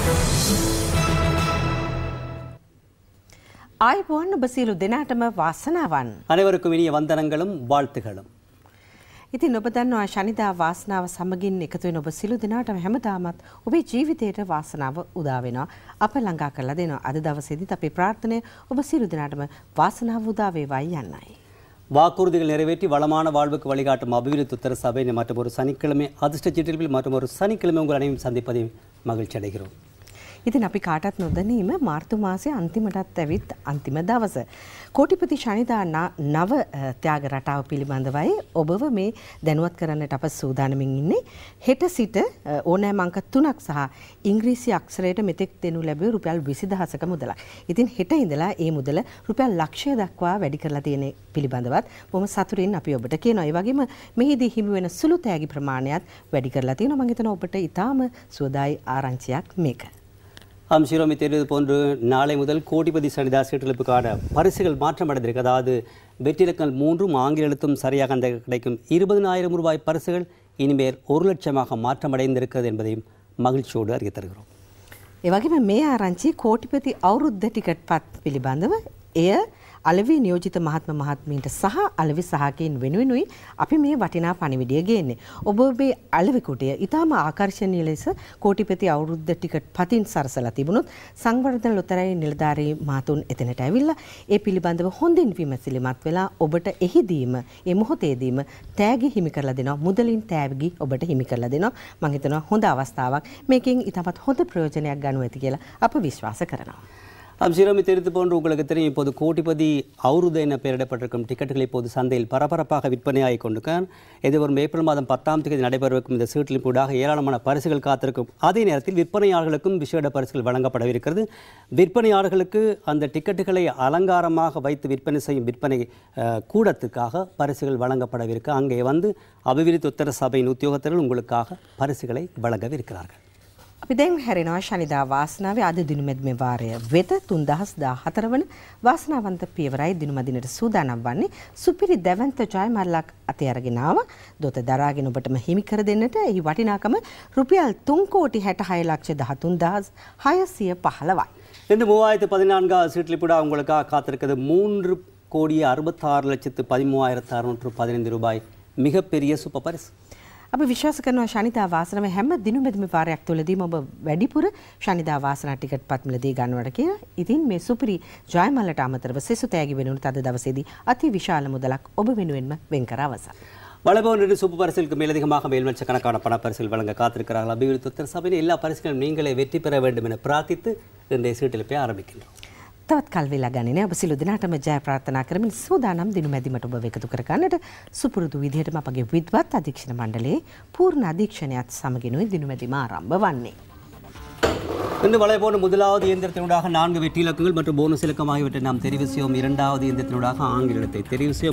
ආයුබෝවන් ඔබ සියලු දෙනාටම වාසනාවන්. අனைவருக்கும் இனிய வந்தனங்களும் வாழ்த்துகளும். ඉතින් ඔබ දන්නවා ශනිදා වාසනාව සමගින් එකතු වෙන ඔබ සියලු දෙනාටම හැමදාමත් ඔබේ ජීවිතයට වාසනාව උදා වෙනවා. අප ළඟා කරලා දෙනවා. අද දවසේදීත් අපේ ප්‍රාර්ථනාව ඔබ සියලු දෙනාටම වාසනාව උදා වේවායි යන්නයි. வாக்குறுதிகள் நிறைவேற்றி வளமான வாழ்வுக்கு வழிகாட்டும் அபிவிருத்தி உத்தர சபை மற்றும் ஒரு சனிக்கிழமை அதிர்ஷ்ட சிற்றில் மற்றும் ஒரு சனிக்கிழமை உங்கள் அனைவரும் சந்திப்பதில் மகிழ்ச்சி அடைகிறோம். ඉතින් අපි කාටත් නොදැනීම මාර්තු මාසයේ අන්තිමටත් ඇවිත් අන්තිම දවස. කෝටිපති ශනිදා නව ත්‍යාග රටාව පිළිබඳවයි ඔබව මේ දැනුවත් කරන්නට අප සූදානමින් ඉන්නේ. හෙට සිට ඕනෑම අංක 3ක් සහ ඉංග්‍රීසි අක්ෂරයට මෙතෙක් දෙනු ලැබුවේ රුපියල් 20000ක මුදලක්. ඉතින් හෙට ඉඳලා ඒ මුදල රුපියල් ලක්ෂය දක්වා වැඩි කරලා තියෙන පිළිබඳවත් බොහොම සතුටින් අපි ඔබට කියනවා. ඒ වගේම මෙහිදී හිමි වෙන සුළු තෑගි ප්‍රමාණයත් වැඩි කරලා තියෙනවා. මම හිතනවා ඔබට ඊටාම සුවදායි ආරංචියක් මේක. சிரோமி தெரிவது போன்று நாளை முதல் கோடிபதி சனிதா சீட்டெழுப்புக்கான பரிசுகள் மாற்றமடைந்திருக்கு. அதாவது வெற்றிலக்கங்கள் 3 ஆங்கில எழுத்தும் சரியாக அந்த கிடைக்கும் 20000 ரூபாய் பரிசுகள் இனிமேல் 1 லட்சமாக மாற்றமடைந்திருக்கிறது என்பதையும் மகிழ்ச்சியோடு அறிய தருகிறோம். ඒ වගේම මේ ආරංචි කෝටිපති අවුරුද්ද ටිකට් පත් පිළිබඳව එය අලෙවි නියෝජිත මහත්ම මහත්මීන්ට සහ අලෙවි සහකයන් වෙනුවෙනුයි අපි මේ වටිනා පණිවිඩය ගේන්නේ. ඔබ ඔබේ අලෙවි කුටිය ඊටාම ආකර්ෂණීය ලෙස කෝටිපති අවුරුද්ද ටිකට් පතින් සරසලා තිබුණොත් සංවර්ධන ලොතරැයි නිලධාරී මහතුන් එතනට ඇවිල්ලා ඒ පිළිබඳව හොඳින් විමසිලිමත් වෙලා ඔබට එහිදීම ඒ මොහොතේදීම තෑගි හිමි කරලා දෙනවා. මුදලින් තෑගි ඔබට හිමි කරලා දෙනවා. මම හිතනවා හොඳ අවස්ථාවක්. මේකෙන් ඊටමත් හොඳ ප්‍රයෝජනයක් ගන්න ඇති කියලා අප විශ්වාස කරනවා. சிரோமி தெரிந்து போன்று உங்களுக்கு தெரியும், இப்போது கோடிபதி அவுருது என பெயரிடப்பட்டிருக்கும் டிக்கெட்டுகள் இப்போது சந்தையில் பரபரப்பாக விற்பனையாகி கொண்டிருக்கான். எதிர்வரும் ஏப்ரல் மாதம் 10ஆம் தேதி நடைபெறவிருக்கும் இந்த சீட்டில் கூடாக ஏராளமான பரிசுகள் காத்திருக்கும். அதே நேரத்தில் விற்பனையாளர்களுக்கும் விசேட பரிசுகள் வழங்கப்படவிருக்கிறது. விற்பனையாளர்களுக்கு அந்த டிக்கெட்டுகளை அலங்காரமாக வைத்து விற்பனை செய்யும் விற்பனை கூடத்துக்காக பரிசுகள் வழங்கப்படவிருக்கு. அங்கே வந்து அபிவிருத்தி உத்தர சபையின் உத்தியோகத்தர்கள் உங்களுக்காக பரிசுகளை வழங்கவிருக்கிறார்கள். අපි දැන් හැරෙනවා ශනිදා වාසනාවේ අද දිනුමැදිමේ වාරය වෙත 3014 වන වාසනාවන්ත පියවරයි දිනුමදිනට සූදානම් වන්නේ. සුපිරි දැවන්ත ජයමල්ලක් අතේ අරගෙන ආවා. දොත දරාගෙන ඔබටම හිමි කර දෙන්නට එහි වටිනාකම රුපියල් 3,66,13,615යි. இந்த 3014 சீட்லிப்புடா உங்களுக்காக காத்திருக்கிறது 3,62,13,615 ரூபாய் மிகப்பெரிய சூப்பர் பரிசு. අපි විශ්වාස කරනවා ශනිදා වාසනාවේ හැම දිනුමැදිම වාරයක් තුළදීම ඔබ වැඩිපුර ශනිදා වාසනා ටිකට් පත් මිලදී ගන්නවට කියලා. ඉතින් මේ සුපිරි ජයමල්ලට අමතරව සෙසු තෑගි වෙනුණු තද දවසේදී අති විශාල මුදලක් ඔබ වෙනුවෙන්ම වෙන් කර අවසන්. வளபவன் சூப்பர் பரிசுகளுக்கு மேலதிகமாக மேல் லட்சக்கணக்கான பண பரிசுகள் வழங்க காத்திருக்கிறார்கள். அபிவிருத்தி உத்தர சபையின் எல்லா பரிசுகளும் நீங்களே வெற்றி பெற வேண்டும் என பிரார்த்தித்து இன்றைய சீட்டில் போய் ஆரம்பிக்கின்றோம். තවත් කල් වෙලා ගන්නේ නැහැ. ඔබ සියලු දෙනාටම ජය ප්‍රාර්ථනා කරමින් සූදානම් දිනුමැදිමට ඔබ එකතු කර ගන්නට සුපුරුදු විදිහටම අපගේ විද්වත් අධීක්ෂණ මණ්ඩලයේ පූර්ණ අධීක්ෂණයත් සමගිනුයි දිනුමැදිම ආරම්භ වන්නේ. இன்று வளைபோன முதலாவது இயந்திரத்தினூடாக 4 வெற்றி இலக்கங்கள் மற்றும் போனஸ் இலக்கம் ஆகியவற்றை நாம் தெரிவு செய்வோம். இரண்டாவது இயந்திரத்தினூடாக ஆங்கில எழுத்தை தெரிவு செய்ய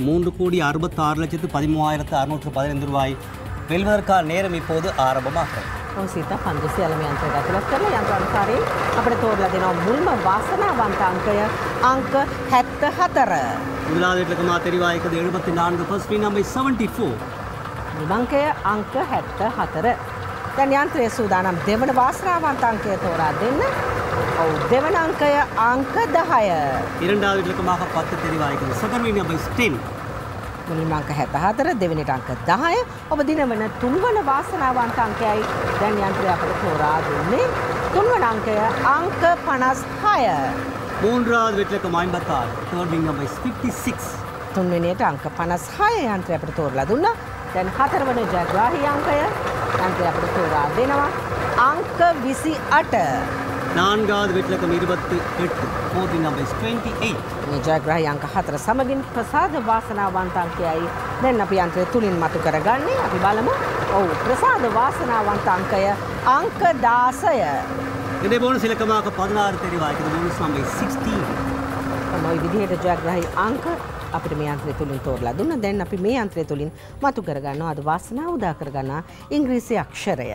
3,66,13,615 ரூபாய் வெல்வதற்கான நேரம் இப்போது ஆரம்பமாகிறது. ඔසිත 500 යන්ත්‍රය ඇතුළත් කරලා යන්ත්‍රානුසාරයෙන් අපිට තෝරලා දෙනවා මුල්ම වාසනාවන්ත අංකය අංක 74. முதலாவது இலக்கமாக தெரிவாயிருக்கிறது 74 ஃபர்ஸ்ட் வின் நம்பர் 74. අංකය අංක 74. දැන් යන්ත්‍රයේ සූදානම් දෙවන වාසනාවන්ත අංකය තෝරා දෙන්න. ඔව් දෙවන අංකය අංක 10. இரண்டாவது இலக்கமாக 10 தெரிவாயிருக்கிறது செகண்ட் வின் நம்பர் 10. මුලින්ම අංක 74 දෙවෙනිට අංක 10. ඔබ දිනවන තුන්වන වාසනාවන්ත අංකයයි දැන් යන්ත්‍රය අපට තෝරා දුන්නේ. තුන්වන අංකය අංක 56. மூன்றாவது வெற்றிலக்கம் 56 third win number 56. තුන්වෙනියට අංක 56 යන්ත්‍රය අපට තෝරලා දුන්නා. දැන් හතරවන ජයග්‍රාහී අංකය යන්ත්‍රය අපට තෝරා දෙනවා. අංක 28. நான்காவது வெற்றிலக்கம் 28 fourth win number 28. මේ ජයග්‍රාහී අංක 4 සමගින් ප්‍රසාද වාසනාවන්ත අංකයයි දැන් අපි යන්ත්‍රය තුලින් මතු කරගන්නේ. අපි බලමු. ඔව් ප්‍රසාද වාසනාවන්ත අංකය අංක 16. இதே போன இலக்கமாக 16 தெரிவாயிருக்கிறது bonus number 16. තමයි විදිහට ජයග්‍රාහී අංක අපිට මේ යන්ත්‍රය තුලින් තෝරලා දුන්නා. දැන් අපි මේ යන්ත්‍රය තුලින් මතු කරගන්නවා අද වාසනාව උදා කරගන්නා ඉංග්‍රීසි අක්ෂරය.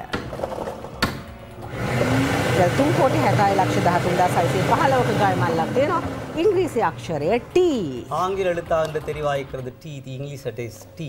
3,60,13,615ක ජයමල්ලක් දෙනවා. ඉංග්‍රීසි අක්ෂරය T. ஆங்கில எழுத்தாக தெரிவாயிருக்கிறது T. The English letter is T.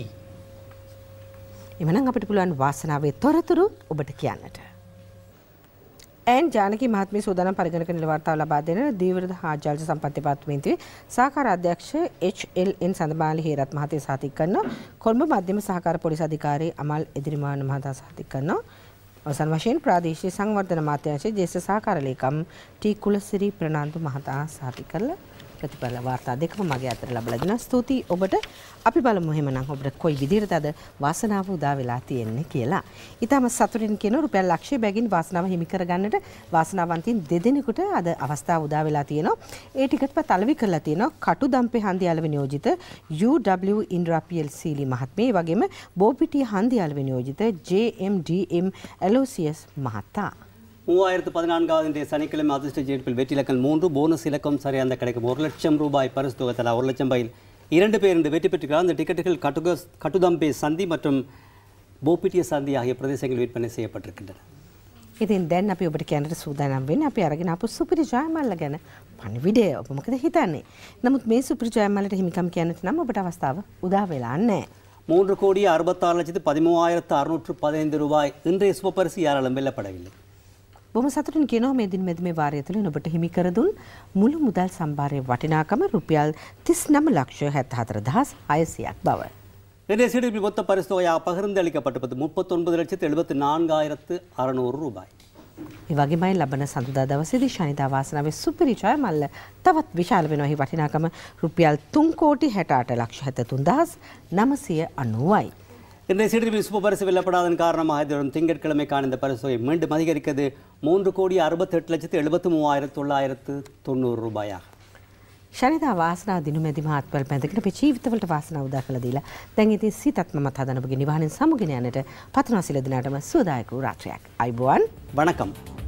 එමනම් අපිට පුළුවන් වාසනාවේ තොරතුරු ඔබට කියන්නට. ඇන් ජානකී මහත්මිය සූදානම් පරිගණක නිල වාර්තාව ලබා දෙන දීවෘත හා ජල සම්පත් දෙපාර්තමේන්තුවේ සහකාර අධ්‍යක්ෂ HLN සඳමාලි හේරත් මහතා සාතික කරනවා. කොළඹ මධ්‍යම සහකාර පොලිස් අධිකාරී අමල් එදිරිමාන මහතා සාතික කරනවා. අවසන් වශයෙන් ප්‍රාදේශීය සංවර්ධන අමාත්‍යාංශයේ ජ්‍යෙෂ්ඨ සහකාර ලේකම් ටී කුලසිරි ප්‍රනාන්දු මහතා සාතික කරලා ප්‍රතිඵල වාර්තා දෙකම මගේ අතට ලැබලා දෙනවා. ස්තුතියි ඔබට. අපි බලමු එහෙමනම් ඔබට කොයි විදිහටද අද වාසනාව උදා වෙලා තියෙන්නේ කියලා. ඊටම සතුටින් කියන රුපියල් ලක්ෂය බැගින් වාසනාව හිමි කරගන්නට වාසනාවන්තින් දෙදෙනෙකුට අද අවස්ථාව උදා වෙලා තියෙනවා. ඒ ටිකට්පත් අලෙවි කරලා තියෙනවා. කටුදම්පේ හන්දිය අලෙවි නියෝජිත UW ඉන්ද්‍රා PLC මහත්මිය. ඒ වගේම බෝපිටිය හන්දිය අලෙවි නියෝජිත JMDM LOCS மகத்தா 3014வது சனிக்கிழமை அதிர்ஷ்ட ஜெயிப்பில் வெற்றி இலக்கம் 3 போனஸ் இலக்கம் சரியாக கிடைக்கும் 1 லட்சம் ரூபாய் பரிசு தொகை தலா 1 லட்சம் ரூபாயில் 2 பேர் இந்த வெற்றி பெற்றிருக்கிறார். அந்த டிக்கெட்டுகள் கட்டுதம்பே சந்தி மற்றும் போபிட்டிய சந்தி ஆகிய பிரதேசங்களில் விற்பனை செய்யப்பட்டிருக்கின்றன. ඉතින් දැන් අපි ඔබට කියන්නට සූදානම් වෙන්නේ අපි අරගෙන ආපු සුපිරි ජයමල්ල ගැන පණිවිඩය. ඔබ මොකද හිතන්නේ? නමුත් මේ සුපිරි ජයමල්ලට හිමිකම් කියන්නට නම් ඔබට අවස්ථාව උදා වෙලා නැහැ. 3,66,13,615 ரூபாய் இன்றைய சுப பரிசு யாராலும் வெல்லப்படவில்லை. බොහොම සතුටින් කියනවා මේ දින මේ වාරය තුළ ඔබට හිමි කර දුන් මුළු මුදල් සම්භාරයේ වටිනාකම රුපියල් 39,74,600ක් බව. இன்றைய சீடிப்பில் மொத்த பரிசு தொகையாக பகிர்ந்து அளிக்கப்பட்டிருப்பது 39,74,600 ரூபாய். ඒ වගේමයි ලබන සඳුදා දවසේදී ශනිදා වාසනාවේ සුපිරි ජයමල්ල තවත් විශාල වෙනවා. එහි වටිනාකම රුපියල් 3,68,63,990යි. இன்றைய சீடிப்பில் சுப பரிசு வெல்லப்படாதன் காரணமாக எதிரும் திங்கட்கிழமைக்கான இந்த பரிசு தொகை மீண்டும் அதிகரிக்கிறது 3,68,73,990 ரூபாயாக. ශනිදා වාසනාව දිනුමැදි මහත්වල පැඳගෙන අපේ ජීවිතවලට වාසනාව උදා කළ දීලා දැන් ඉතින් සිතත් මමත් හදන ඔබගේ නිවහනෙන් සමුගෙන යන්නට පතනවා සියලු දෙනාටම සුවදායක වූ රාත්‍රියක්. අයිබෝවන්. வணக்கம்.